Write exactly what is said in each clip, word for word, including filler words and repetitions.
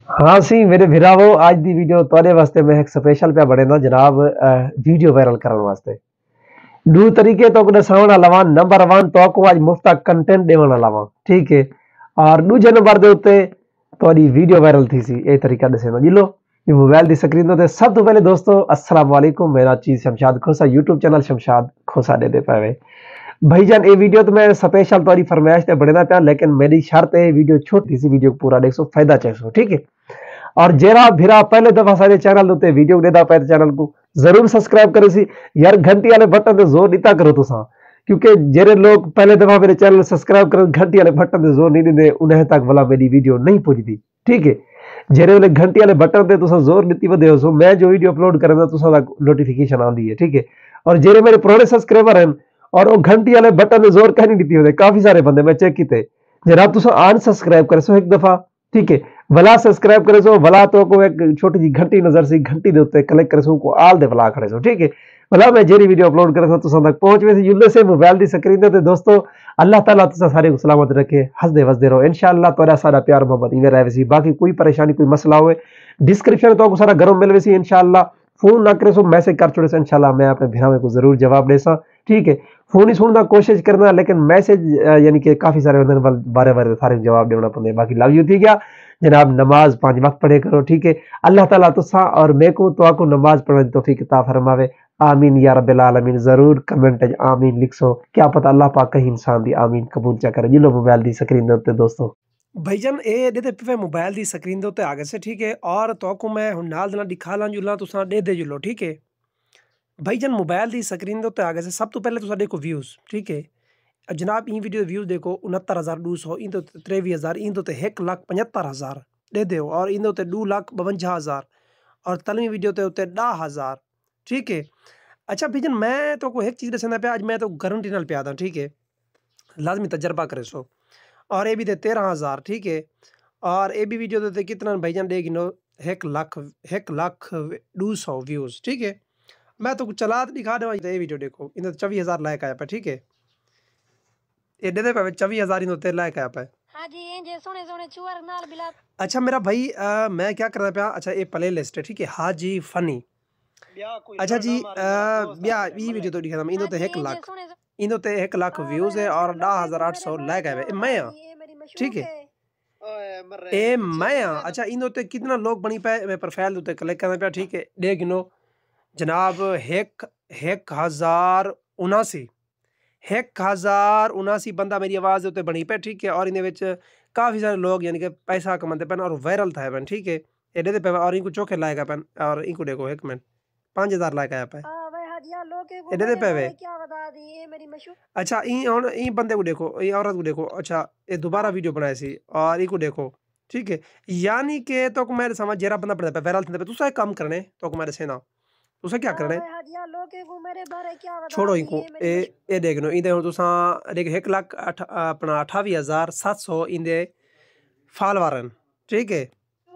हाँ सी मेरे भिरावो आज दी वीडियो तुहाडे वास्ते मैं एक स्पेशल पिया बनेदा जनाब अ, वीडियो वायरल करन वास्ते। दो तरीके तो दसावण अलावा नंबर वन तो को आज मुफ्त कंटेंट देवण अलावा ठीक है। और दूजे नंबर दे उत्ते तुहाडी वीडियो वायरल थी सी ए तरीका दसेंदा जी लो ये मोबाइल दी स्क्रीन ते सब तो पहले दोस्तों अस्सलाम वालेकुम मेरा चीज शमशाद खोसा यूट्यूब चैनल शमशाद खोसा दे दे पावे भाईजान ये वीडियो तो मैं स्पेशल तुहाडी फरमाइश ते बनेदा पिया लेकिन मेरी शर्त है वीडियो छोटी सी वीडियो पूरा देखो फायदा चेसो ठीक है। और जेरा भिरा पहले दफा सारे चैनल उत्ते वीडियो देदा पे चैनल को जरूर सब्सक्राइब करे सी यार घंटी वाले बटन ते जोर नीता करो तुसा क्योंकि जेरे लोग पहले दफा मेरे चैनल सब्सक्राइब कर घंटी वाले बटन ते जोर नहीं देंदे उन्हें तक वाला मेरी वीडियो नहीं पहुंचती ठीक है। जेरे वाले घंटी वाले बटन ते तुसा जोर नीति वदे सो मैं जो वीडियो अपलोड करदा तुसा तक नोटिफिकेशन आंदी है ठीक है। और जेरे मेरे पुराने सब्सक्राइबर हैं और वो घंटी वाले बटन ते जोर कहीं नहीं नीति वदे काफी सारे बंदे मैं चेक कीते जरा तुसा अनसब्सक्राइब करे सो एक दफा ठीक है भला सब्सक्राइब करे सो भला तो को एक छोटी जी घंटी नजर सी घंटी दे उत्ते क्लिक करे सो को आल दे भला खड़े सो ठीक है। भला मैं जेरी वीडियो अपलोड करे सो तुसा तक पहुंच वैसे युल्ले से मोबाइल दी स्क्रीन ते दोस्तों अल्लाह ताला तुसा सारे को सलामत रखे हंसदे वसदे रहो इंशाअल्लाह तोरा सारा प्यार मोहब्बत इवे रहे वैसी बाकी कोई परेशानी कोई मसला होए डिस्क्रिप्शन तो को सारा गरम मिल वैसी इंशाअल्लाह फोन ना करे सो मैसेज कर छोड़े से इंशाअल्लाह मैं अपने भिरावे को जरूर जवाब देसा ठीक है। फोन ही सुनना कोशिश करना लेकिन मैसेज यानी कि काफी सारे बंदे बारे बारे सारे जवाब देना पड़े बाकी लव यू थी गया जनाब नमाज पांच वक्त पढ़े करो ठीक है। अल्लाह ताला तुसा और मैं को तो आपको नमाज पढ़ने की तौफीक अता फरमावे आमीन या रब्बिल आलमीन जरूर कमेंट में आमीन लिखो क्या पता अल्लाह पाक कहीं इंसान दी आमीन कबूल चा करे जिलो मोबाइल दी स्क्रीन दे उत्ते दोस्तों भाईजान ए दे पे मोबाइल दी स्क्रीन दे उत्ते आगे से ठीक है। और तो को मैं हुन नाल दे नाल दिखा लां जुला तुसा दे दे जुलो ठीक है। भाईजान मोबाइल दी स्क्रीन दे उत्ते आगे से सब तो पहले तुसा देखो व्यूज ठीक है। जनाब ई वीडियो व्यूज देखो उनहत्तर हज़ार दो सौ इन त्रेवी हज़ार इन एक लाख पचहत्तर हज़ार दे दो और इन दो लाख बवंजा हज़ार और तलवी वीडियो ते उत्ते दह हज़ार ठीक है। अच्छा भाईजान मैं तो को एक चीज़ दसना पे आज मैं तो गारंटी नाल पिया था ठीक है लाजमी तजर्बा करे सो और ये भी दे तेरह हज़ार ठीक है। और ये भी वीडियो दे कितना भाईजान दे गिनो एक लाख एक लाख दो सौ व्यूज ठीक है। मैं तो चला दिखा दे ये वीडियो देखो इन चौबीस हज़ार लाइक आया पे ठीक है। एडे दे पे चौबीस हज़ार इन ते लाइक आया पे हाँ जी ये जे सोने सोने चुअर नाल बिला अच्छा मेरा भाई आ, मैं क्या करना पिया अच्छा ये प्ले लिस्ट है ठीक है हाजी फनी अच्छा जी ब्या ई वीडियो तो दिखा इन ते एक लाख इन ते एक लाख व्यूज है और दस हज़ार आठ सौ लाइक आए मैं ठीक है ए मैं अच्छा इन ते कितना लोग बनी पे मैं प्रोफाइल ते क्लिक करना पिया ठीक है देख गिनो जनाब एक एक हज़ार उनासी एक हज़ार उनासी बंदा मेरी आवाज़ उत्ते बनी पे ठीक है। और इन काफ़ी सारे लोग यानी कि पैसा कमाते पेन और वायरल था पेन ठीक है एडे दे पे और इनको चोखे लाएगा पेन और इनको देखो एक मिनट पाँच हज़ार लाइक आया पे एडे दे पे अच्छा ई हुन ई बंदे को देखो ई औरत को देखो अच्छा ये दोबारा वीडियो बनाई सी और इनको देखो ठीक है। यानी कि तो मैं समझ जेरा बंदा पड़ता पे वायरल थे पे तुसा एक काम करने तो मैं सेना तुसा क्या करने छोड़ो इनको ए ए देखनो इंदे हुन तुसा देख एक लाख अठ अपना अठावी हज़ार सात सौ इंदे फॉलोवर ठीक है।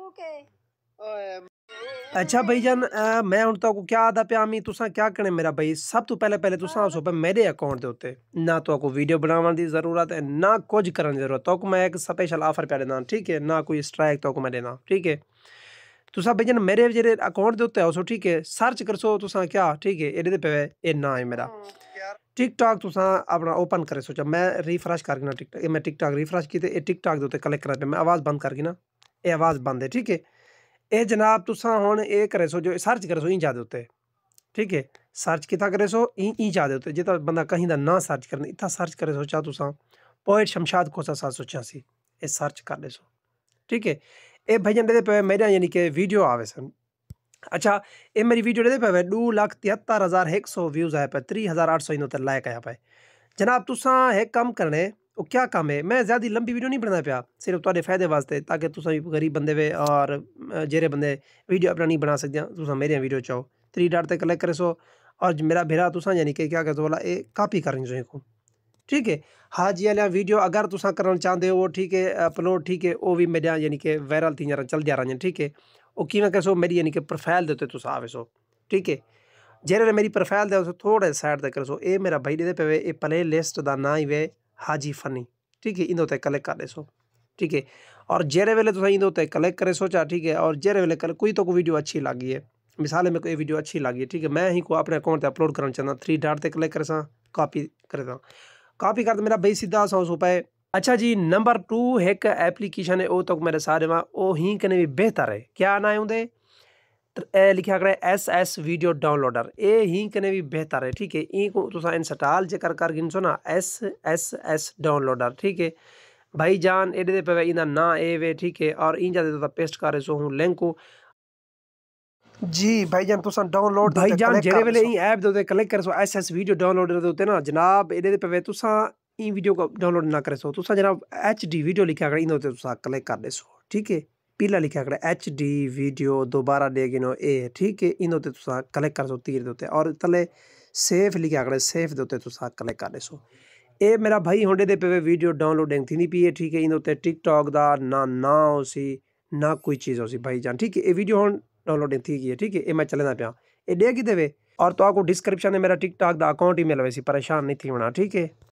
अच्छा भाईजान अ, मैं हुन तो क्या आदा पे आमी तुसा क्या करने मेरा भाई सब तो पहले पहले तुसा सो पे मेरे अकाउंट दे उत्ते ना तो को वीडियो बनावन दी जरूरत है ना कुछ करन दी जरूरत तो को मैं एक स्पेशल ऑफर पे देना ठीक है ना कोई स्ट्राइक तो को मैं देना ठीक है। तुसा भाईजान मेरे जेरे अकाउंट दे उत्ते आओ ठीक है सर्च करसो तुसा क्या ठीक है एडे पे ए ना है मेरा टिकटॉक तुसा अपना ओपन करे सोचा मैं रिफ्रेश करके ना टिकटॉक मैं टिकटॉक रिफ्रेश की ते टिकटॉक दे उत्ते क्लिक करा पे मैं आवाज बंद करके ना ए आवाज बंद है ठीक है। ए जनाब तुसा हुन ए करे सो जो सर्च करे सो ई जा दे उत्ते ठीक है सर्च किता करे सो ई ई जा दे उत्ते जिता बंदा कहीं दा ना सर्च करना इता सर्च करे सोचा तुसा पोएट शमशाद खोसा सात सौ छियासी ए सर्च कर दे सो ठीक है। ए भाईजान दे पे मेरा यानी कि वीडियो आवे सन अच्छा ये मेरी वीडियो दे पे दो लाख तिहत्तर हज़ार एक सौ व्यूज आए पे तीस हज़ार आठ सौ इन ते लाइक आया पे जनाब तुसा एक काम करने वो क्या काम है मैं ज़्यादा लंबी वीडियो नहीं बनाना पिया सिर्फ तुहाडे फायदे वास्ते ताकि तुसा भी गरीब बंदे वे और जेरे बंदे वीडियो अपना नहीं बना सकते तुसा मेरे वीडियो चाहो थ्री डॉट ते क्लिक करे सो और मेरा भेरा तुसा यानी कि क्या कहते बोला ए कॉपी करनी चाहिए को ठीक है। हाँ जी वाला वीडियो अगर तुसा करना चाहते हो ठीक है अपलोड ठीक है वो भी मेरा यानी कि वायरल थी जरा चल जा रहा ठीक है वो कि मैं कैसो मेरी यानी कि प्रोफाइल देते तुसा आवे सो ठीक है जेरे मेरी प्रोफाइल दे थोड़े साइड तक सो ए मेरा भाई दे पे ए प्ले लिस्ट दा ना ही वे हाजी फनी ठीक है इन ते क्लिक कर दे सो ठीक है। और जेरे वेले तुम इंदे उत्ते क्लिक करे सोचा, ठीक है। और जेरे वेले कोई तो को वीडियो अच्छी लगी है, मिसाल में कोई वीडियो अच्छी लगी है, ठीक है, मैं ही को अपने अकाउंट पे अपलोड करना चाहता, थ्री डॉट ते क्लिक करे कॉपी करे, कॉपी कर मेरा भाई सीधा सौ रुपए। अच्छा जी, नंबर टू एक एप्लीकेशन है वो तो मेरे सारे में वो ही कने भी बेहतर है, क्या ना है उनदे लिखा करे एस एस वीडियो डाउनलोडर, ए ही कने भी बेहतर है, ठीक है। ई को तुसा इंस्टॉल जे कर कर गिनसो ना एस एस एस डाउनलोडर, ठीक है भाई जान। एडे पे इंदा ना ए वे, ठीक है। और इन जाते तो पेस्ट करे सो हूं लिंक को जी भाईजान तुसा डाउनलोड भाईजान जेरे वेले ई ऐप दे क्लिक कर सो एस एस वीडियो डाउनलोडर दे ना जनाब। एडे पे तुसा ई वीडियो को डाउनलोड ना करे सो तुसा जनाब एच डी वीडियो लिखा कर इन ते तुसा क्लिक कर दे सो, ठीक है। पीला लिखा कर एच डी वीडियो दोबारा दे गिनो ए, ठीक है। इन ते तुसा क्लिक कर सो तीर दे और तले सेफ लिखा कर सेफ दे तुसा क्लिक कर दे सो। ए मेरा भाई होंडे दे पे वीडियो डाउनलोडिंग थी पी है, ठीक है। इन ते टिकटॉक दा ना ना होसी ना कोई चीज़ होसी भाईजान, ठीक है। ए वीडियो हुन डाउनलोडिंग थी गई है, ठीक है। ये मैं चलना पाया ये डे कि देवे और तो आपको डिस्क्रिप्शन में मेरा टिकटॉक दा अकाउंट ही मिल वैसी, परेशान नहीं थी होना, ठीक है।